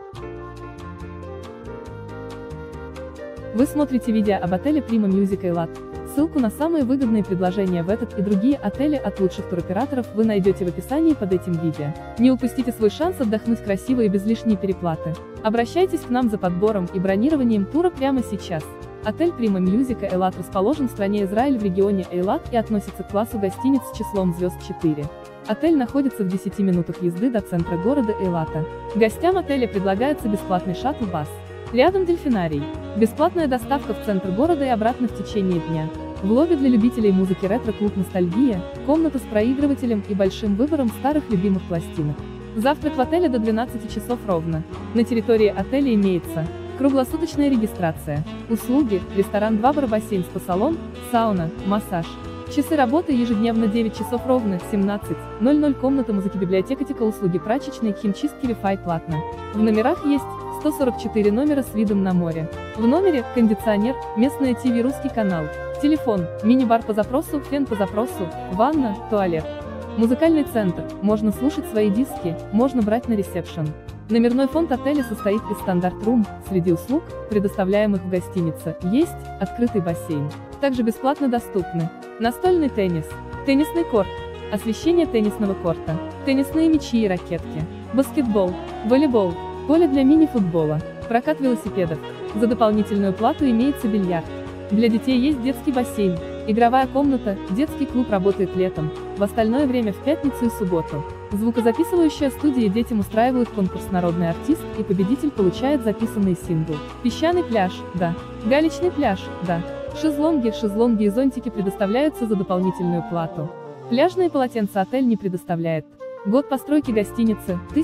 Вы смотрите видео об отеле Prima Music Eilat. Ссылку на самые выгодные предложения в этот и другие отели от лучших туроператоров вы найдете в описании под этим видео. Не упустите свой шанс отдохнуть красиво и без лишней переплаты. Обращайтесь к нам за подбором и бронированием тура прямо сейчас. Отель Prima Music Eilat расположен в стране Израиль в регионе Эйлат и относится к классу гостиниц с числом звезд 4. Отель находится в 10 минутах езды до центра города Эйлата. Гостям отеля предлагается бесплатный шаттл-бас. Рядом дельфинарий. Бесплатная доставка в центр города и обратно в течение дня. В лобби для любителей музыки ретро-клуб «Ностальгия», комната с проигрывателем и большим выбором старых любимых пластинок. Завтрак в отеле до 12 часов ровно. На территории отеля имеется круглосуточная регистрация, услуги, ресторан 2 бара, бассейн, спа-салон, сауна, массаж. Часы работы ежедневно 9 часов ровно, 17:00, комната музыки, библиотека, услуги прачечной, химчистки, Wi-Fi платно. В номерах есть 144 номера с видом на море. В номере кондиционер, местное ТВ, русский канал, телефон, мини-бар по запросу, фен по запросу, ванна, туалет. Музыкальный центр, можно слушать свои диски, можно брать на ресепшн. Номерной фонд отеля состоит из стандарт-рум, среди услуг, предоставляемых в гостинице, есть открытый бассейн. Также бесплатно доступны настольный теннис, теннисный корт, освещение теннисного корта, теннисные мячи и ракетки, баскетбол, волейбол, поле для мини-футбола, прокат велосипедов. За дополнительную плату имеется бильярд. Для детей есть детский бассейн, игровая комната, детский клуб работает летом, в остальное время в пятницу и субботу. Звукозаписывающая студия, детям устраивают конкурс «Народный артист», и победитель получает записанный сингл. Песчаный пляж, да. Галечный пляж, да. Шезлонги и зонтики предоставляются за дополнительную плату. Пляжные полотенца отель не предоставляет. Год постройки гостиницы –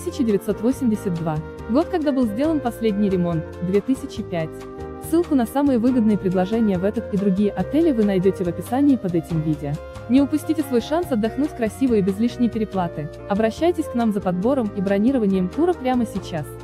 1982. Год, когда был сделан последний ремонт – 2005. Ссылку на самые выгодные предложения в этот и другие отели вы найдете в описании под этим видео. Не упустите свой шанс отдохнуть красиво и без лишней переплаты. Обращайтесь к нам за подбором и бронированием тура прямо сейчас.